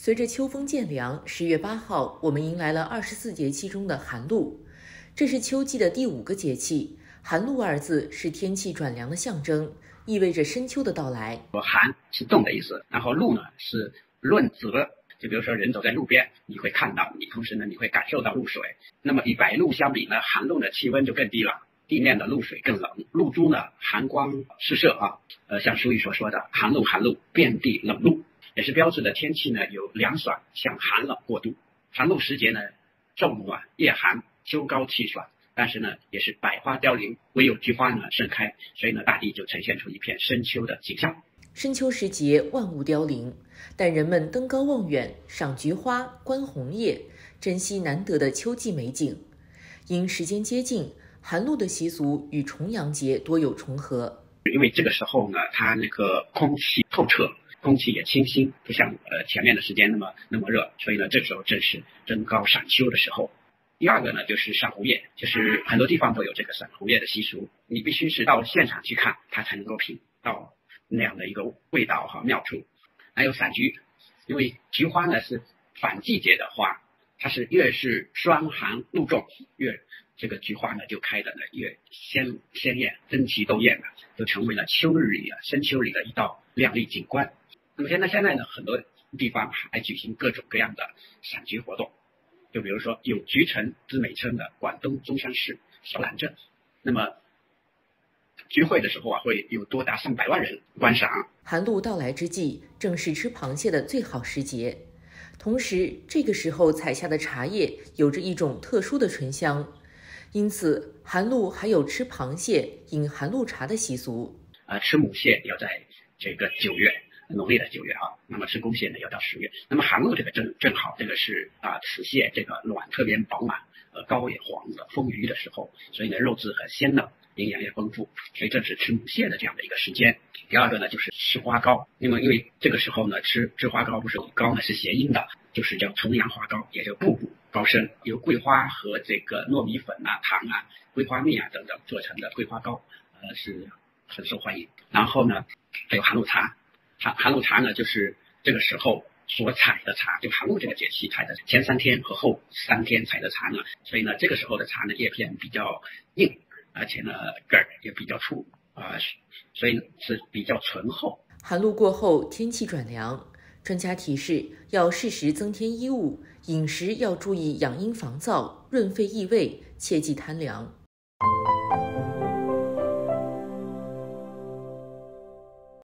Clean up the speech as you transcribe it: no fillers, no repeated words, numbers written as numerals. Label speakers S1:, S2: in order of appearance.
S1: 随着秋风渐凉，10月8号，我们迎来了24节气中的寒露。这是秋季的第5个节气。寒露二字是天气转凉的象征，意味着深秋的到来。
S2: 寒是冻的意思，然后露呢是润泽。就比如说人走在路边，你会看到，同时呢你会感受到露水。那么与白露相比呢，寒露的气温就更低了，地面的露水更冷，露珠呢寒光四射像俗语所说的寒露寒露，遍地冷露，也是标志的天气呢由凉爽向寒冷过渡。寒露时节呢，昼暖夜寒，秋高气爽，但是呢也是百花凋零，唯有菊花呢盛开，所以呢大地就呈现出一片深秋的景象。
S1: 深秋时节，万物凋零，但人们登高望远，赏菊花，观红叶，珍惜难得的秋季美景。因时间接近，寒露的习俗与重阳节多有重合。
S2: 因为这个时候呢，它那个空气透彻，空气也清新，不像前面的时间那么热，所以呢这个时候正是登高赏秋的时候。第二个呢就是赏红叶，就是很多地方都有这个赏红叶的习俗，你必须是到现场去看，它才能够品到那样的一个味道妙处。还有赏菊，因为菊花呢是反季节的花，它是越是霜寒露重，越这个菊花呢就开的呢越鲜艳，争奇斗艳的，就成为了深秋里的一道亮丽景观。那么现在呢很多地方还举行各种各样的赏菊活动，就比如说有菊城之美称的广东中山市小榄镇，那么聚会的时候会有多达300万人观赏。
S1: 寒露到来之际，正是吃螃蟹的最好时节，同时这个时候采下的茶叶有着一种特殊的醇香，因此寒露还有吃螃蟹、饮寒露茶的习俗。
S2: 吃母蟹要在这个9月，农历的9月那么吃公蟹呢要到10月。那么寒露这个正好，这个是雌蟹这个卵特别饱满，膏也黄的丰腴的时候，所以呢肉质很鲜嫩，营养也丰富，所以这是吃母蟹的这样的一个时间。第二个呢就是吃花糕，因为这个时候呢吃花糕，不是糕呢是谐音的，就是叫重阳花糕，也叫步步高升，由桂花和这个糯米粉糖桂花蜜等等做成的桂花糕，是很受欢迎。然后呢还有寒露茶，寒露茶呢就是这个时候所采的茶，就寒露这个节气采的前3天和后3天采的茶呢，所以呢这个时候的茶呢叶片比较硬，而且呢根儿也比较粗所以是比较醇厚。
S1: 寒露过后天气转凉，专家提示要适时增添衣物，饮食要注意养阴防燥，润肺益胃，切忌贪凉。